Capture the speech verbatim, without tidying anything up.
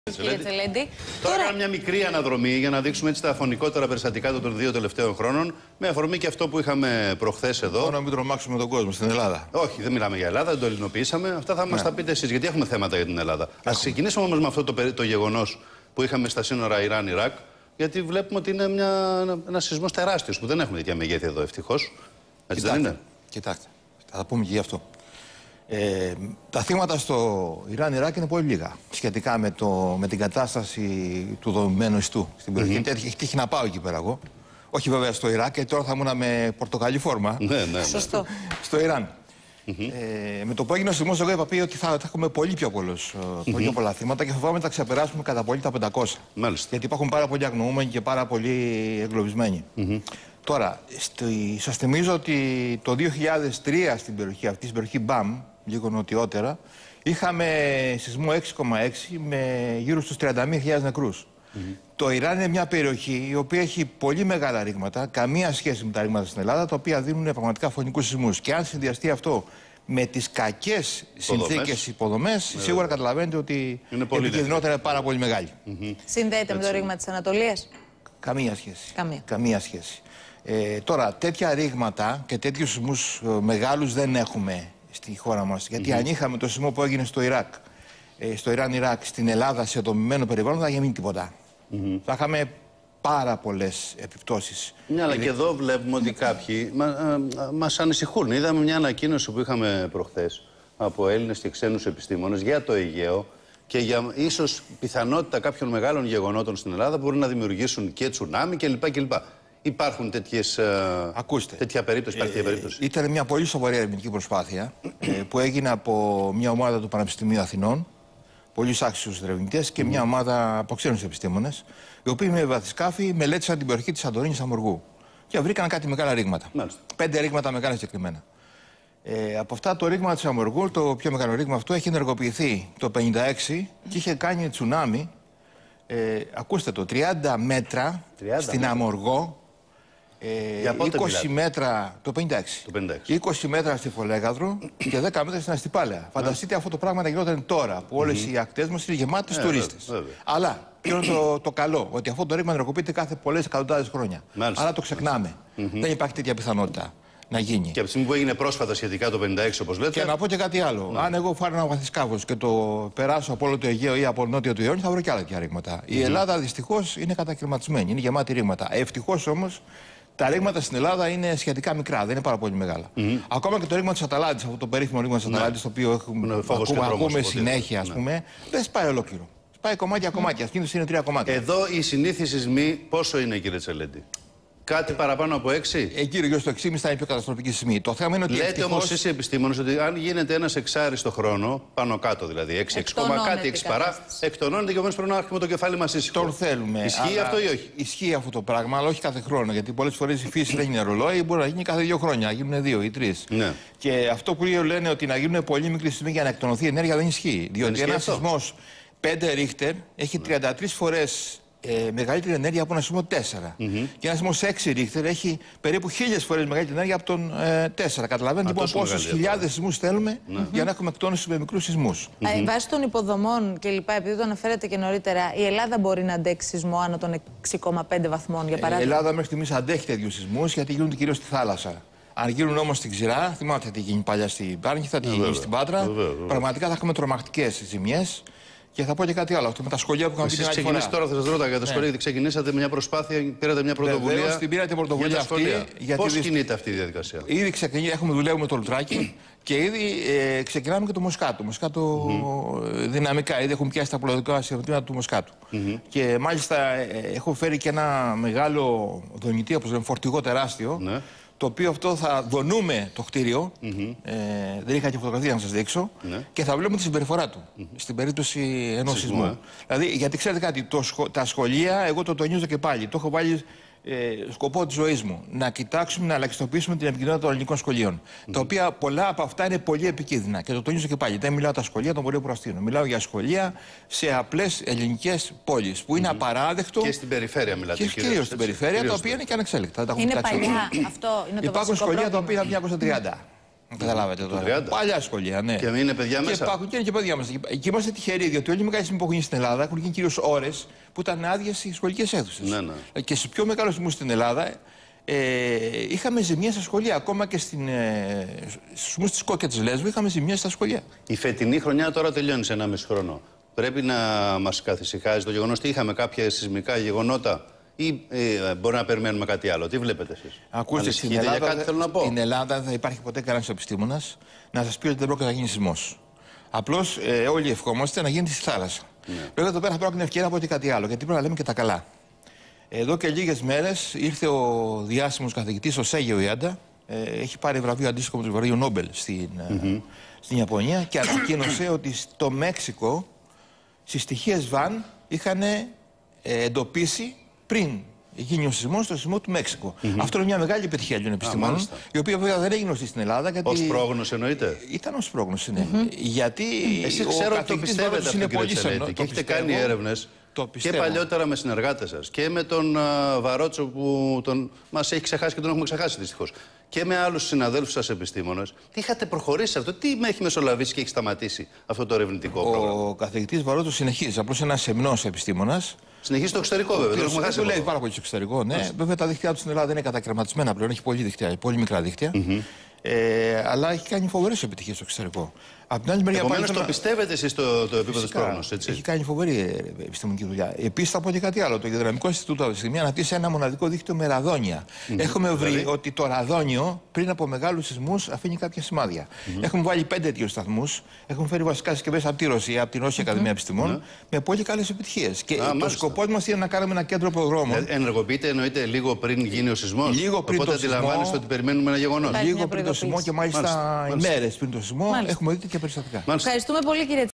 Κύριε Τσελέντη. Τώρα κάνουμε μια μικρή αναδρομή για να δείξουμε έτσι τα αφωνικότερα περιστατικά των δύο τελευταίων χρόνων. Με αφορμή και αυτό που είχαμε προχθές εδώ. Μόνο να μην τρομάξουμε τον κόσμο στην Ελλάδα. Όχι, δεν μιλάμε για Ελλάδα, δεν το ελληνοποιήσαμε. Αυτά θα ναι. μας τα πείτε εσείς, γιατί έχουμε θέματα για την Ελλάδα. Ας ξεκινήσουμε όμως με αυτό το, το γεγονός που είχαμε στα σύνορα Ιράν-Ιράκ. Γιατί βλέπουμε ότι είναι μια, ένα σεισμός τεράστιος που δεν έχουμε τέτοια μεγέθη εδώ, ευτυχώς. Έτσι δεν είναι? Κοιτάξτε, θα πούμε και γι' αυτό. Ε, τα θύματα στο Ιράν-Ιράκ είναι πολύ λίγα σχετικά με, το, με την κατάσταση του δομημένου ιστού στην περιοχή. Mm-hmm. Έχει τύχει να πάω εκεί πέρα εγώ. Όχι βέβαια στο Ιράκ, γιατί τώρα θα ήμουν με πορτοκαλί φόρμα. Ναι, ναι, ναι. Σωστό. Στο Ιράν. Mm-hmm. ε, με το που έγινε ο σεισμός, εγώ είπα πει ότι θα, θα έχουμε πολύ πιο, πολλούς, mm-hmm. πολύ πιο πολλά θύματα και φοβάμαι ότι θα ξεπεράσουμε κατά πολύ τα πεντακόσια. Μάλιστα. Γιατί υπάρχουν πάρα πολλοί αγνοούμενοι και πάρα πολλοί εγκλωβισμένοι. Mm-hmm. Τώρα, σας θυμίζω ότι το δύο χιλιάδες τρία στην περιοχή αυτή, στην περιοχή Μπαμ, λίγο νοτιότερα, είχαμε σεισμό έξι κόμμα έξι με γύρω στους τριάντα μία χιλιάδες νεκρούς. Mm-hmm. Το Ιράν είναι μια περιοχή η οποία έχει πολύ μεγάλα ρήγματα, καμία σχέση με τα ρήγματα στην Ελλάδα, τα οποία δίνουν πραγματικά φωνικούς σεισμούς. Και αν συνδυαστεί αυτό με τις κακές συνθήκες υποδομές, yeah. σίγουρα καταλαβαίνετε ότι η επικίνδυνοτητα είναι πάρα πολύ μεγάλη. Mm-hmm. Συνδέεται με το ρήγμα της Ανατολίας? Καμία σχέση. Καμία, καμία σχέση. Ε, τώρα, τέτοια ρήγματα και τέτοιους σεισμούς ε, μεγάλους δεν έχουμε στη χώρα μας. Γιατί mm-hmm. αν είχαμε το σεισμό που έγινε στο Ιράκ, ε, στο Ιράν-Ιράκ, στην Ελλάδα, σε δομημένο περιβάλλον, δεν θα γίνει τίποτα. Mm-hmm. Θα είχαμε πάρα πολλές επιπτώσεις. Ναι, αλλά ε, και εδώ βλέπουμε ότι κάποιοι μα, α, μας ανησυχούν. Είδαμε μια ανακοίνωση που είχαμε προχθές από Έλληνες και ξένους επιστήμονες για το Αιγαίο και για ίσως πιθανότητα κάποιων μεγάλων γεγονότων στην Ελλάδα που μπορούν να δημιουργήσουν και τσουνάμι κλπ. Υπάρχουν τέτοιες, Ακούστε, τέτοια περίπτωση, υπάρχει τέτοια περίπτωση. Ε, ήταν μια πολύ σοβαρή ερευνητική προσπάθεια ε, που έγινε από μια ομάδα του Πανεπιστημίου Αθηνών, πολύ άξιους ερευνητές και mm. μια ομάδα από ξένους επιστήμονες, οι οποίοι με βαθισκάφη μελέτησαν την περιοχή της Σαντορίνης Αμοργού και βρήκαν κάτι μεγάλα ρήγματα. Μάλιστα. Πέντε ρήγματα μεγάλα συγκεκριμένα. Ε, από αυτά το ρήγμα της Αμοργού, το πιο μεγάλο ρήγμα αυτό, έχει ενεργοποιηθεί το πενήντα έξι και είχε κάνει τσουνάμι. Ε, ακούστε το, τριάντα μέτρα τριάντα στην μέτρα. Αμοργό. Ε, Για πότε είκοσι μέτρα το πενήντα έξι. Το πενήντα έξι. είκοσι μέτρα στη Φολέγαδρο και δέκα μέτρα στην Αστυπάλαια. Φανταστείτε αυτό το πράγμα να γινόταν τώρα που όλες mm-hmm. οι ακτές μας είναι γεμάτες ε, τουρίστες. Βέβαια, βέβαια. Αλλά ποιο είναι το, το καλό, ότι αυτό το ρήγμα ενεργοποιείται κάθε πολλές εκατοντάδες χρόνια. Μάλιστα. Άρα το ξεχνάμε. Mm-hmm. Δεν υπάρχει τέτοια πιθανότητα να γίνει. Και από τη στιγμή που έγινε πρόσφατα σχετικά το πενήντα έξι, όπως λέτε. Και να πω και κάτι άλλο. Ναι. Αν εγώ φάρω ένα βαθισκάφος και το περάσω από όλο το Αιγαίο ή από νότιο του Ιόνιο, θα βρω και άλλα τέτοια ρήγματα. Mm-hmm. Η Ελλάδα δυστυχώς είναι κατακαιρματισμένη, είναι γεμάτη ρήγματα. Ευτυχώς όμως τα ρήγματα στην Ελλάδα είναι σχετικά μικρά, δεν είναι πάρα πολύ μεγάλα. Mm-hmm. Ακόμα και το ρήγμα της Αταλάντης, αυτό το περίφημο ρήγμα της Αταλάντης, το οποίο έχουμε, ακούμε, ακούμε συνέχεια, ας πούμε, ναι. δεν σπάει ολόκληρο. Σπάει κομμάτια-κομμάτια. Συνήθως είναι τρία κομμάτια. Εδώ οι συνήθεις σεισμοί πόσο είναι, κύριε Τσελέντη? Κάτι παραπάνω από έξι. Ε, κύριε, στο έξι κόμμα πέντε θα είναι πιο καταστροφική σεισμή. Το θέμα είναι ότι. Λέτε ευτυχώς... όμως εσείς οι επιστήμονες ότι αν γίνεται ένας εξάρις το χρόνο, πάνω κάτω δηλαδή, έξι, έξι κόμμα κάτι, έξι παρά, εκτονώνεται και επομένως πρέπει να έχουμε το κεφάλι μας ήσυχο. Τον θέλουμε. Ισχύει αυτό ή όχι? Ισχύει αυτό το πράγμα, αλλά όχι κάθε χρόνο. Γιατί πολλές φορές η φύση δεν είναι ρολόι, μπορεί να γίνει κάθε δύο χρόνια, να γίνουν δύο ή τρεις. Ναι. Και αυτό που λένε ότι να γίνουν πολύ μικροί σεισμοί για να εκτονωθεί η ενέργεια δεν ισχύει. Διότι ένα σεισμός πέντε ρίχτερ έχει τριάντα τρεις φορές. Ε, μεγαλύτερη ενέργεια από ένα σεισμό τέσσερα. Mm-hmm. Και ένα σεισμό έξι ρίχτερ έχει περίπου χίλιες φορές μεγαλύτερη ενέργεια από τον ε, τέσσερα. Καταλαβαίνετε λοιπόν πόσους χιλιάδες σεισμούς θέλουμε mm-hmm. για να έχουμε εκτόνωση με μικρούς σεισμούς. Mm-hmm. Ε, βάσει των υποδομών κλπ., επειδή το αναφέρατε και νωρίτερα, η Ελλάδα μπορεί να αντέξει σεισμό άνω των έξι κόμμα πέντε βαθμών, για παράδειγμα? Ε, η Ελλάδα μέχρι στιγμής αντέχει τέτοιους σεισμούς γιατί γίνονται κυρίως στη θάλασσα. Αν γίνουν όμως στην Ξηρά, θυμάστε τι γίνει παλιά στην Πάρνηθα, θα τι γίνει yeah, στην Πάτρα. Yeah, yeah. Πραγματικά θα έχουμε τρομακτικές ζημιές. Και θα πω και κάτι άλλο. Αυτό με τα σχολεία που κάνουμε. Εσείς ξεκινήσατε τώρα, θα σας ρωτάω για τα σχολεία, γιατί ξεκινήσατε με μια προσπάθεια, πήρατε μια πρωτοβουλία. Βεβαίως, την πήρατε πρωτοβουλία αυτή. Γιατί πώς κινείται αυτή η διαδικασία? Ήδη ξεκινήσαμε, έχουμε δουλεύουμε το Λουτράκι και ήδη ε, ξεκινάμε και το Μοσκάτο. Μοσκάτο mm-hmm. δυναμικά, ήδη έχουμε πιάσει τα απολαυδικά σειροτήματα του Μοσκάτου. Mm-hmm. Και μάλιστα ε, έχω φέρει και ένα μεγάλο δονητή, όπως λέμε, φορτηγό τεράστιο. Ναι. Το οποίο αυτό θα δονούμε το κτίριο. Mm-hmm. ε, δεν είχα και φωτογραφία να σας δείξω. Mm-hmm. Και θα βλέπουμε τη συμπεριφορά του mm-hmm. στην περίπτωση ενός σεισμού. Ε. Δηλαδή, γιατί ξέρετε κάτι, το σχο... τα σχολεία, εγώ το τονίζω και πάλι. Το έχω βάλει ε, σκοπό της ζωής μου. Να κοιτάξουμε να ελαχιστοποιήσουμε την επικοινωνία των ελληνικών σχολείων. Mm-hmm. Τα οποία πολλά από αυτά είναι πολύ επικίνδυνα. Και το τονίζω και πάλι. Δεν μιλάω τα σχολεία των βορείων προαστίων. Μιλάω για σχολεία σε απλές ελληνικές πόλεις. Που είναι mm-hmm. απαράδεκτο. Και στην περιφέρεια μιλάτε. Και κυρίως στην περιφέρεια, τα οποία είναι και ανεξέλεκτα. Είναι παλιά αυτό, είναι το Υπάρχουν σχολεία τα οποία είναι από χίλια εννιακόσια τριάντα. Καταλάβατε τώρα. Παλιά σχολεία, ναι. Και είναι παιδιά μέσα. Και υπάρχουν και είναι και παιδιά μέσα. Και είμαστε τυχεροί, διότι όλοι οι μεγάλοι σεισμοί που έχουν γίνει στην Ελλάδα έχουν γίνει κυρίως ώρες που ήταν άδειες οι σχολικές αίθουσες. Ναι, ναι. Και στους πιο μεγάλους σεισμούς στην Ελλάδα ε, είχαμε ζημιές στα σχολεία. Ακόμα και στην, ε, στους σεισμούς της Κόκκια και της Λέσβου είχαμε ζημιές στα σχολεία. Η φετινή χρονιά τώρα τελειώνει σε ένα μισό χρόνο. Πρέπει να μας καθησυχάζει το γεγονός ότι είχαμε κάποια σεισμικά γεγονότα. Ή ε, μπορεί να περιμένουμε κάτι άλλο. Τι βλέπετε εσείς? Ακούστε, στην Ελλάδα, για κάτι θέλω να πω. Στην Ελλάδα δεν θα υπάρχει ποτέ κανένας επιστήμονας να σας πει ότι δεν πρόκειται να γίνει σεισμός. Απλώς ε, όλοι ευχόμαστε να γίνει στη θάλασσα. Ναι. Βέβαια εδώ πέρα θα πρέπει την ευκαιρία να πω και κάτι άλλο, γιατί πρέπει να λέμε και τα καλά. Εδώ και λίγες μέρες ήρθε ο διάσημος καθηγητής, ο Σέγιο Ιάντα, ε, έχει πάρει βραβείο αντίστοιχο με το βραβείο Νόμπελ στην, mm-hmm. στην Ιαπωνία και ανακοίνωσε ότι στο Μέξικο στις στοιχείες Βαν είχαν ε, εντοπίσει πριν γίνει ο σεισμός στο σεισμό του Μέξικου. Mm-hmm. Αυτό είναι μια μεγάλη επιτυχία των επιστημόνων, η οποία βέβαια δεν έγινε γνωστή στην Ελλάδα. Γιατί... Ως πρόγνωση εννοείται. Ήταν ως πρόγνωση, ναι. Mm-hmm. Γιατί εσείς ξέρω ότι το πιστεύετε αυτό, κύριε Τσελέτη, και έχετε κάνει έρευνες και παλιότερα με συνεργάτες σας και με τον uh, Βαρότσο που τον... μας έχει ξεχάσει και τον έχουμε ξεχάσει δυστυχώς. Και με άλλους συναδέλφους σας επιστήμονες. Τι είχατε προχωρήσει σε αυτό, τι με έχει μεσολαβήσει και έχει σταματήσει αυτό το ερευνητικό ο πρόγραμμα? Ο καθηγητής Βαρότσο συνεχίζει. Απλώς ένας σεμνός επιστήμονας. Συνεχίζει στο εξωτερικό, βέβαια. Δεν έχουμε χάσει. Δουλεύει πάρα πολύ στο εξωτερικό. Ναι. Βέβαια τα δίκτυά του στην Ελλάδα δεν είναι κατακαιρματισμένα πλέον. Έχει πολύ, δίκτυα, πολύ μικρά δίκτυα. Mm-hmm. ε, αλλά έχει κάνει φοβερές επιτυχίες στο εξωτερικό. Από την άλλη μεριά, επομένως πάλι, το πιστεύετε εσείς το, το επίπεδο της πρόγνωσης, έτσι? Έχει κάνει φοβερή επιστημονική δουλειά. Επίσης θα πω και κάτι άλλο. Το Ιδρυτικό Ινστιτούτο αυτή τη στιγμή αναπτύσσει ένα μοναδικό δίκτυο με ραδόνια. Mm-hmm. Έχουμε βρει δηλαδή ότι το ραδόνιο πριν από μεγάλους σεισμούς αφήνει κάποια σημάδια. Mm-hmm. Έχουμε βάλει πέντε τέτοιους σταθμούς. Έχουμε φέρει βασικά συσκευές από τη Ρωσία, από την Ρώσια mm-hmm. Ακαδημία Επιστημών, mm-hmm. με πολύ καλές επιτυχίες. Και ah, το σκοπός μας είναι να κάνουμε ένα κέντρο προδρόμων. Ε, ενεργοποιείται εννοείται λίγο πριν γίνει ο σεισμός. Λίγο πριν Οπότε το σεισμό. αντιλαμβάνεστε ότι περιμένουμε ένα γεγονός. Λίγο πριν το σεισμό και μάλιστα ημέρες πριν το σεισμό έχουμε δει και περιστατικά. Ευχαριστούμε πολύ, κύριε